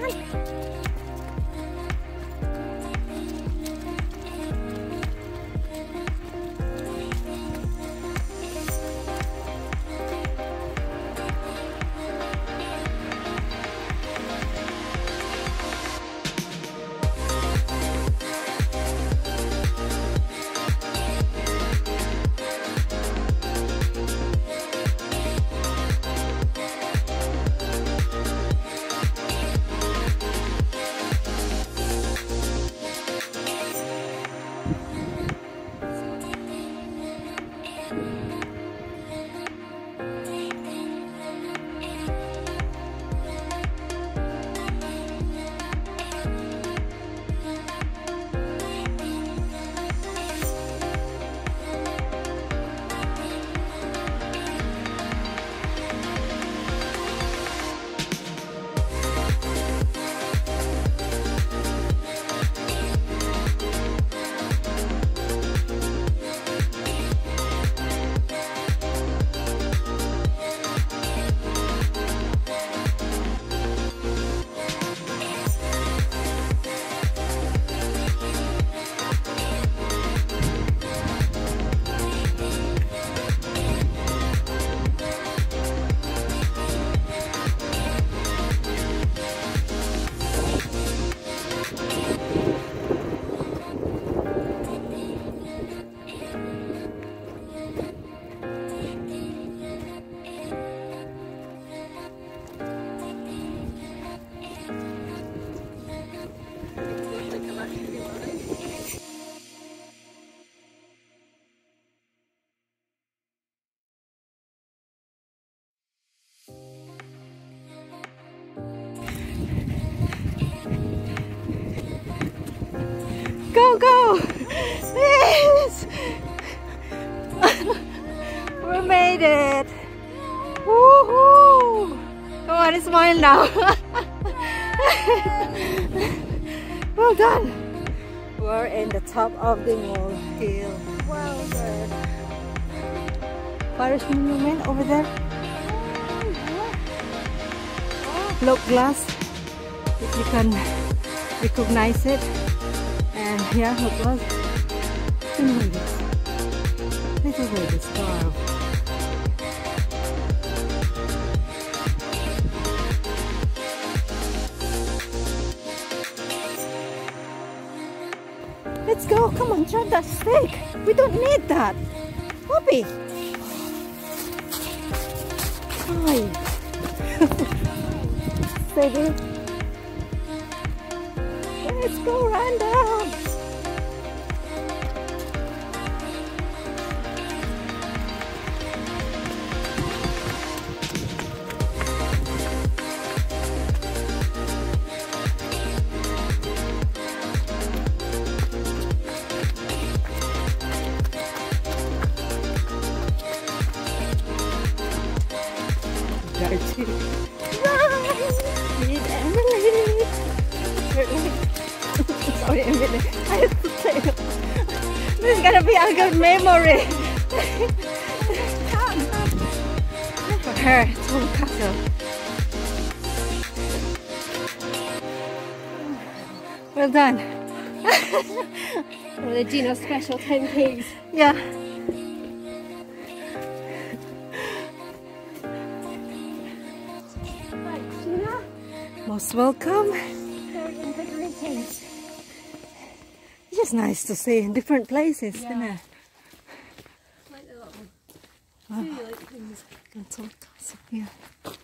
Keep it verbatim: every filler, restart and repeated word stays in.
done. Go, go! Yes! We made it! Woohoo! Come on, smile now! Well done! We're in the top of the molehill. Well done! Fire monument over there. Look glass, if you can recognize it. And here, look glass. Little babies. Little babies carved. Let's go, come on, chop that stick. We don't need that. Poppy. Hi. Steady. Let's go, run down. Dirty. Run! Meet Emily! Sorry, Emily. I have to say it. This is gonna be a good memory. For her, Tulloch Castle. Well done. Well, the Gino special ten Ks. Yeah. Most welcome. Very invigorating. It's just nice to see in different places, Yeah. isn't it? Like the little Oh. two like things. Tulloch Castle, yeah.